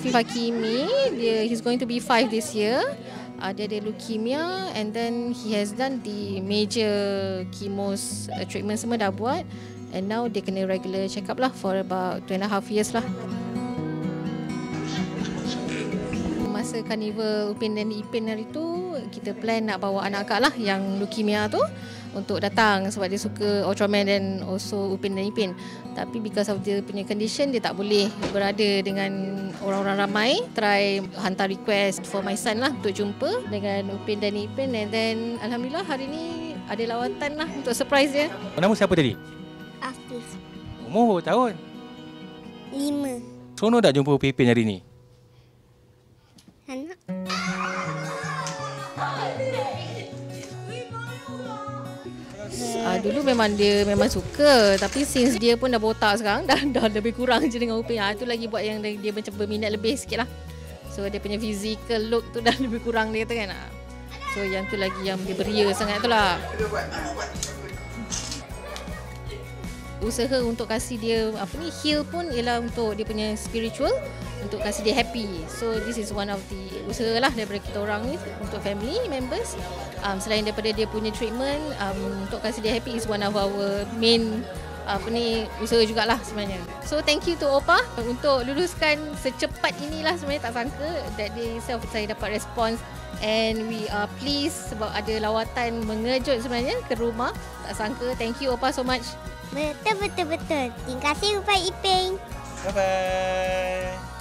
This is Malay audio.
Afif Hakimi. He's going to be 5 this year. Dia ada leukemia, and then he has done the major chemos treatment semua dah buat, and now dia kena regular check up lah for about 2.5 years lah. Masa Carnival Upin dan Ipin hari tu, kita plan nak bawa anak akak lah yang leukemia tu untuk datang sebab dia suka Ultraman dan also Upin dan Ipin. Tapi because of dia punya condition, dia tak boleh berada dengan orang-orang ramai. Try hantar request for my son lah untuk jumpa dengan Upin dan Ipin, and then alhamdulillah hari ni ada lawatan lah untuk surprise dia. Nama siapa tadi? Afif. Umur berapa tahun? 5. Seronok tak jumpa Upin Ipin hari ni? Anak. Dulu memang dia memang suka, tapi since dia pun dah botak sekarang, dah lebih kurang je dengan Upin. Itu lagi buat yang dia macam berminat lebih sikit lah. So dia punya physical look tu dah lebih kurang dia kata kan. So yang tu lagi yang dia beria sangat tu lah. Usaha untuk kasih dia heal pun ialah untuk dia punya spiritual, untuk kasih dia happy. So this is one of the usaha lah daripada kita orang ni untuk family members. Selain daripada dia punya treatment, untuk kasih dia happy is one of our main usaha jugalah sebenarnya. So thank you to Opa untuk luluskan secepat inilah. Sebenarnya tak sangka that day itself saya dapat response, and we are pleased sebab ada lawatan mengejut sebenarnya ke rumah. Tak sangka. Thank you Opa so much. Betul. Terima kasih Upin Ipin. Bye-bye.